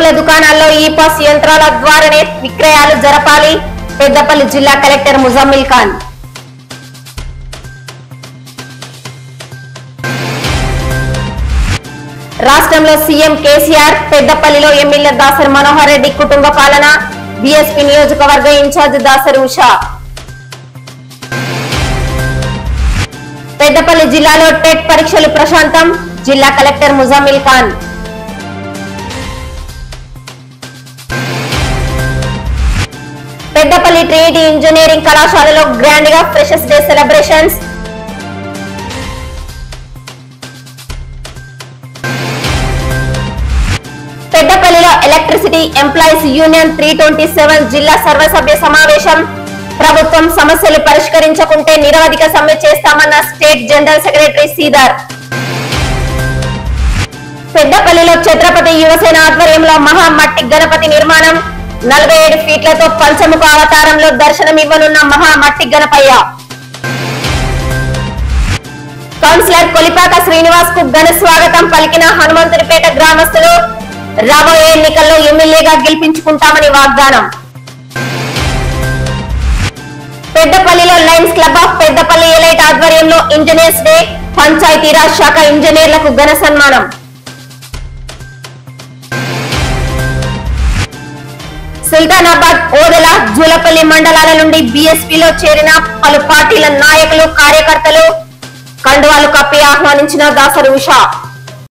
మందుల దుకాణాల్లో ఈ పాస్ యంత్రాల ద్వారానే విక్రయాలు జరపాలి. పెద్దపల్లి జిల్లా కలెక్టర్ ముజమ్మిల్ ఖాన్. రాష్ట్రంలో సీఎం కేసీఆర్, పెద్దపల్లిలో ఎమ్మెల్యే దాసరి మనోహర్ రెడ్డి కుటుంబ పాలన. బీఎస్పీ నియోజకవర్గ ఇన్ఛార్జ్ దాసరి ఉషా. పెద్దపల్లి జిల్లాలో టెట్ పరీక్షలు ప్రశాంతం. జిల్లా collector Muzammil Khan. Peddapalli Trinity engineering కళాశాలలో గ్రాండ్ గా ఫ్రెషర్స్ డే సెలబ్రేషన్స్. పెద్దపల్లిలో ఎలక్ట్రిసిటీ ఎంప్లాయీస్ యూనియన్ 327 జిల్లా సర్వసభ్య సమావేశం. ప్రభుత్వం సమస్యలు పరిష్కరించకుంటే నిరవధిక సమ్మె చేస్తామన్న స్టేట్ జనరల్ సెక్రటరీ శ్రీధర్. పెద్దపల్లిలో ఛత్రపతి యువసేన ఆధ్వర్యంలో మహా మట్టి గణపతి నిర్మాణం. 47 ఫీట్లతో పంచముఖ అవతారంలో దర్శనమివ్వనున్న మహా మట్టి గణపయ్య. కౌన్సిలర్ కొలిపాక శ్రీనివాస్ కు ఘన స్వాగతం పలికిన హనుమంతునిపేట గ్రామస్తులు. రాబోయే ఎన్నికల్లో ఎమ్మెల్యేగా గెలిపించుకుంటామని వాగ్దానం. పెద్దపల్లిలో lions club of Peddapalli elite ఆధ్వర్యంలో ఇంజనీర్స్ డే. పంచాయతీరాజ్ శాఖ ఇంజనీర్లకు ఘన సన్మానం. సుల్తానాబాద్, ఓదెల, జూలపల్లి మండలాల నుండి బీఎస్పీలో చేరిన పలు పార్టీల నాయకులు, కార్యకర్తలు కండువాలు కప్పి ఆహ్వానించిన దాసరి ఉషా.